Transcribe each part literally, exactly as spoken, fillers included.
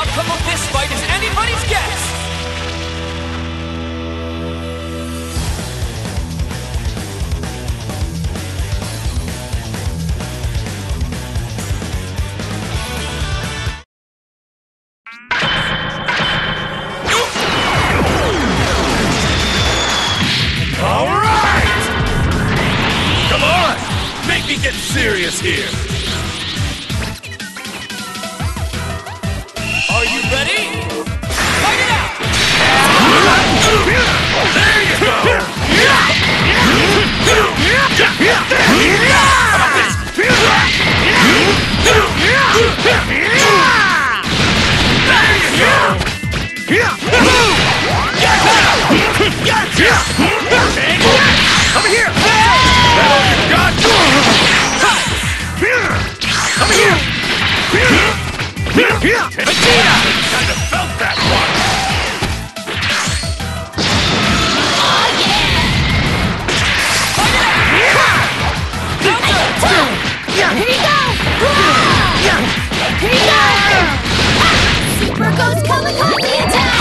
outcome of this fight is anybody's guess! Alright! Come on! Make me get serious here! Are you ready? Fight it out! There you go! Come here! That all you got? Come here! Vegeta! Kind of felt that one! Oh yeah! Here you go! Here you go! Super Ghost Kamikaze attack!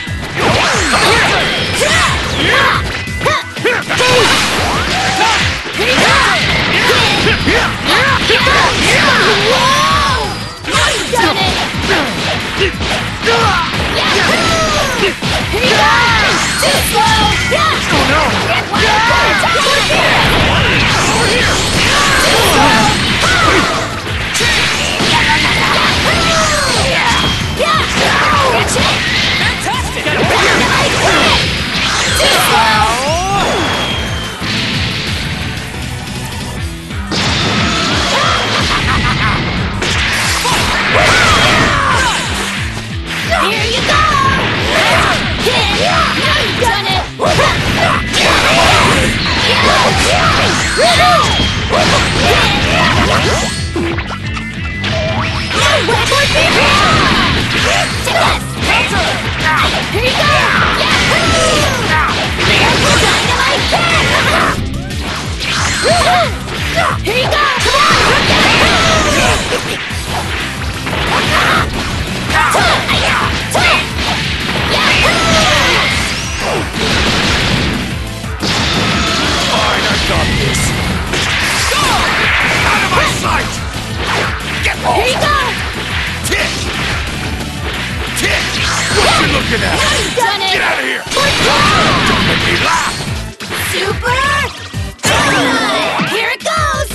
Get out of here! Don't make me laugh! Super! Here it goes!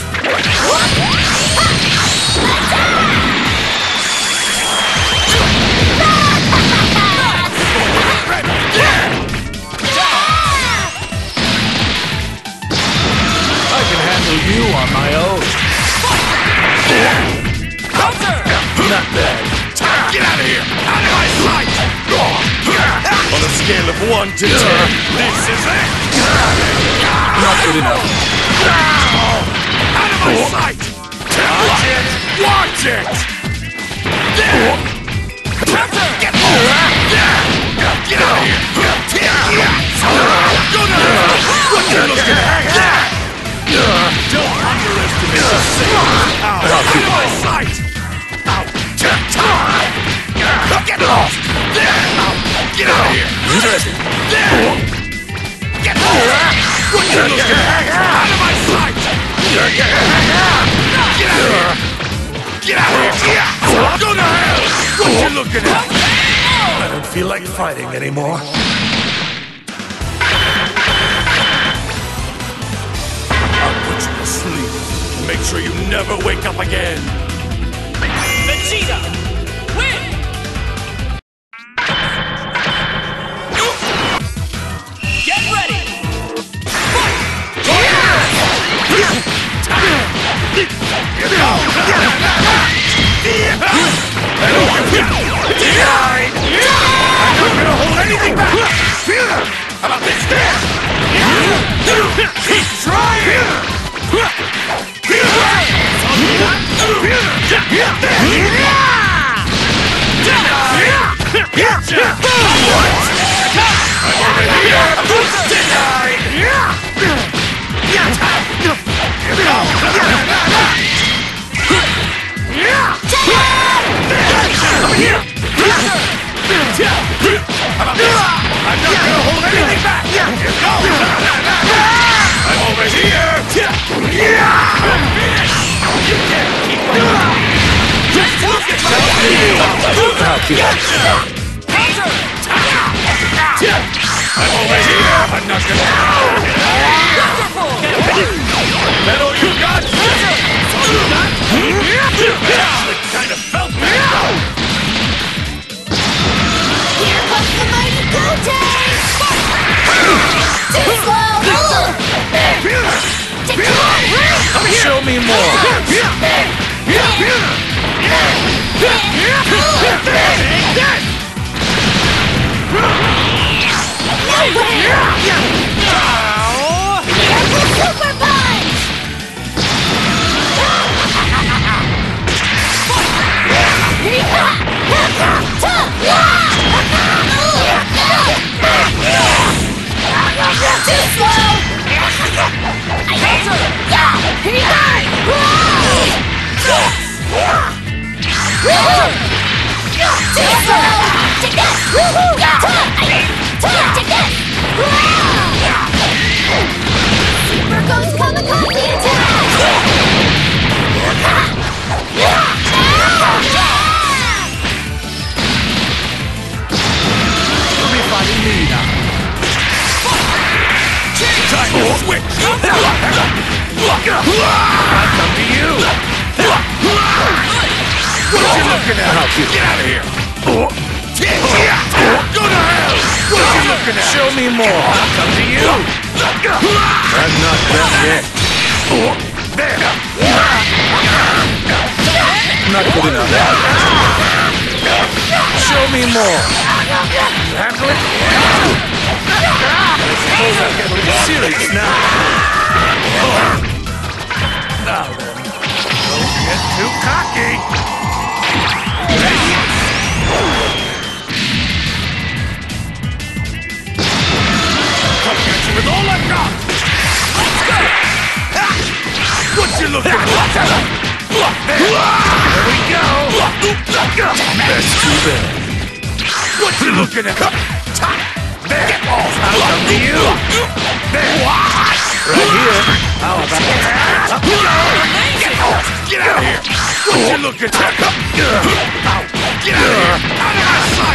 I can handle you on my own. Not bad. Get out of here! Out of my sight! On a scale of one to ten, this is it! Not good enough. Out of my sight! Watch it! Watch it! There! Get Get out of here! Go to hell! What you looking at? Don't underestimate the sailor's power! Out of my sight! Get lost! There! Get out of here! There! Get lost! What you looking at? Out of my sight! Get out of here! Get out of here! Go to hell! What you looking at? I don't feel like fighting anymore. I'll put you to sleep. Make sure you never wake up again. Vegeta! Win! Get ready! I'm not gonna hold anything back! How about this? Keep trying! Here! here. I'm over here. I'm not gonna. That all you got? That's all you got? Kind of felt that. Here comes the mighty Goten! Too slow! Show me more. Super punch! Too slow! Too slow! Take that! Take that! Super Ghost Kamikaze attack! You'll be fighting me now. Time to switch! I'll come to you! What you looking at? I'll get out of here! Go to hell! What you looking at? Show me more! I'll come to you! I'm not done yet. There! Not good enough. Show me more! Handle it? I suppose I'll get a little serious now. Now then, don't get too cocky. Ready? Come get you with all I've got. Let's go. What you looking at? There we go. That's too bad. What you looking at? There! Get off! I'll come to you! There! Right here! How about that? Up you go! Get off! Get out of here! What you looking at? Get out of here! Out of my sight!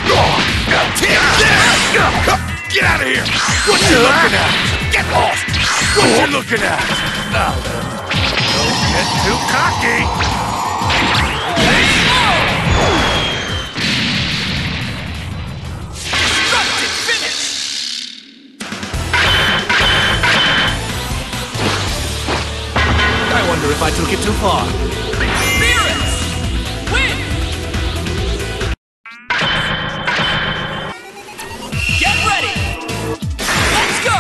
Get out of here! What you looking at? Get off! What you looking at? Now then, don't get too cocky! If I took it too far. Beerus! Win! Get ready! Let's go!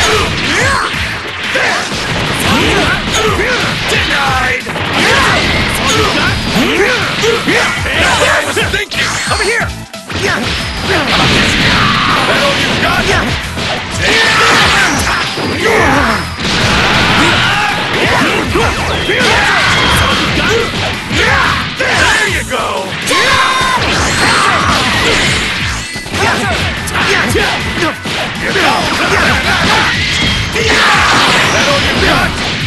Denied! I was thinking! Over here! That all you got? There you go! That all you got?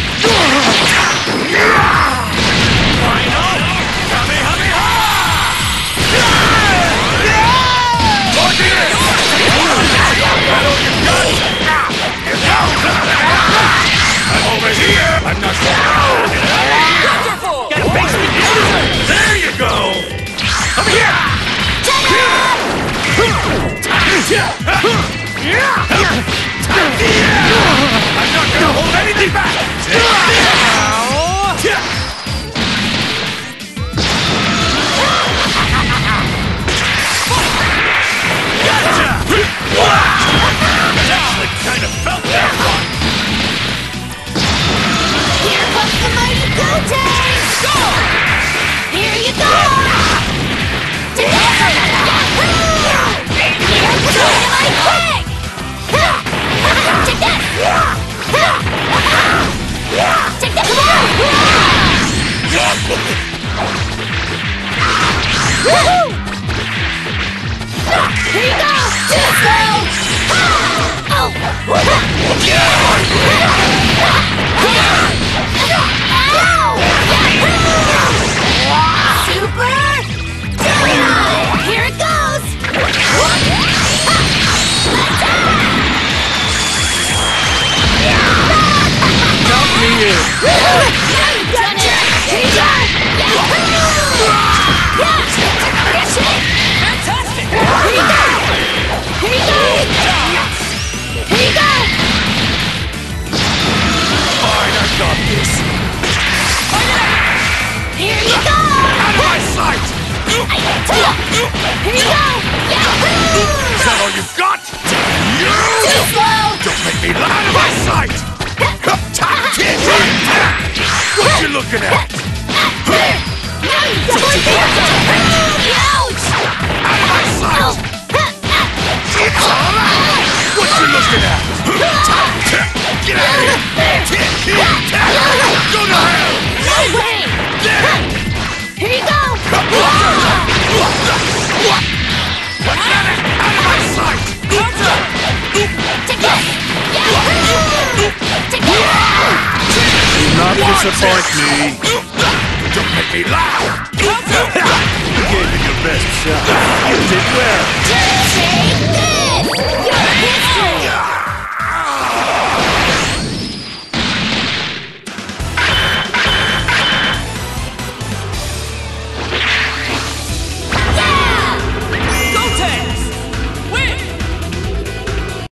Final! Kamehameha! Look at it! That all you got? I'm over here! I'm not sure. Wonderful! There you go! Over here! I'm not gonna hold anything back! Gotcha! That kind of felt that one! Here comes the mighty Goten! Go! Here you go! Take that! Take that! Here you go! Yahoo! Is that all you've got? You! Too slow! Don't make me lie to my sight! What you looking at? Now you definitely feel it! Ouch! Out of my sight! It's all right! What you looking at? Get out of here! Go to hell! No way! Here you go! Out of my sight! Take this! Yahoo! Take this! Do not disappoint me! Don't make me laugh! You gave me your best shot. You did well! Take this! You're